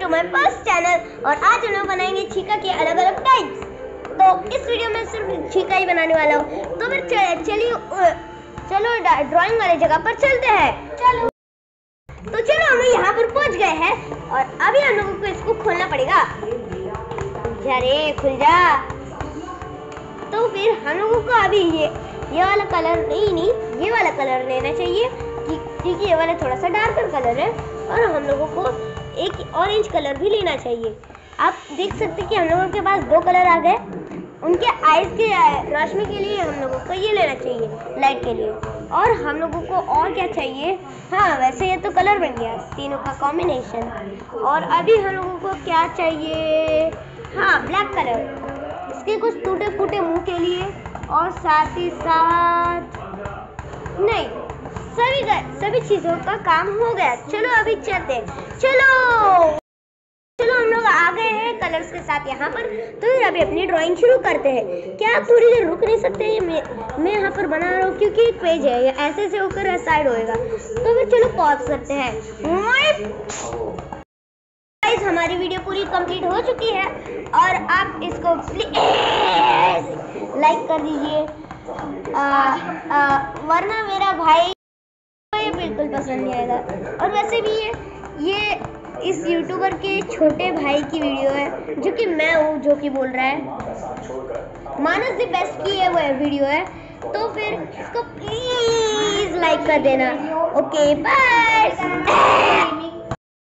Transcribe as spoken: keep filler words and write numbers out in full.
To my first channel. और आज हम लोग बनाएंगे छीका के अलग अलग टाइप्स। तो इस वीडियो में सिर्फ छीका ही बनाने वाला हूँ। तो फिर चलिए चलो ड्राइंग वाली जगह पर चलते हैं। चलो तो चलो हम लोग यहाँ पर पहुँच गए हैं और अभी हम लोगों को इसको खोलना पड़ेगा। अरे खुल जा। तो फिर हम लोगों को अभी ये ये वाला कलर नहीं नहीं ये वाला कलर लेना चाहिए क्योंकि ये वाला थोड़ा सा डार्कर कलर है। और हम लोगों को एक ऑरेंज कलर भी लेना चाहिए। आप देख सकते हैं कि हम लोगों के पास दो कलर आ गए। उनके आइज की रोशनी के लिए हम लोगों को ये लेना चाहिए लाइट के लिए। और हम लोगों को और क्या चाहिए? हाँ वैसे ये तो कलर बन गया तीनों का कॉम्बिनेशन। और अभी हम लोगों को क्या चाहिए? हाँ ब्लैक कलर, इसके कुछ टूटे फूटे मुंह के लिए। और साथ ही साथ नहीं सभी सभी चीज़ों का काम हो गया। चलो अभी चलते चलो चलो हम लोग आ गए हैं कलर्स के साथ यहाँ पर। तो फिर अभी अपनी ड्राइंग शुरू करते हैं। क्या आप थोड़ी देर रुक नहीं सकते? ये मैं मैं यहाँ पर बना रहा हूँ क्योंकि एक पेज है, ये ऐसे से होकर साइड होएगा। तो फिर चलो पॉज करते हैं। गाइस हमारी वीडियो पूरी कंप्लीट हो चुकी है और आप इसको प्लीज लाइक कर दीजिए, वरना मेरा भाई ये बिल्कुल पसंद नहीं आएगा। और वैसे भी ये ये इस यूट्यूबर के छोटे भाई की वीडियो है जो कि मैं हूँ जो कि बोल रहा है। मानस द बेस्ट की है वो वीडियो है। तो फिर इसको प्लीज लाइक कर देना। Okay bye.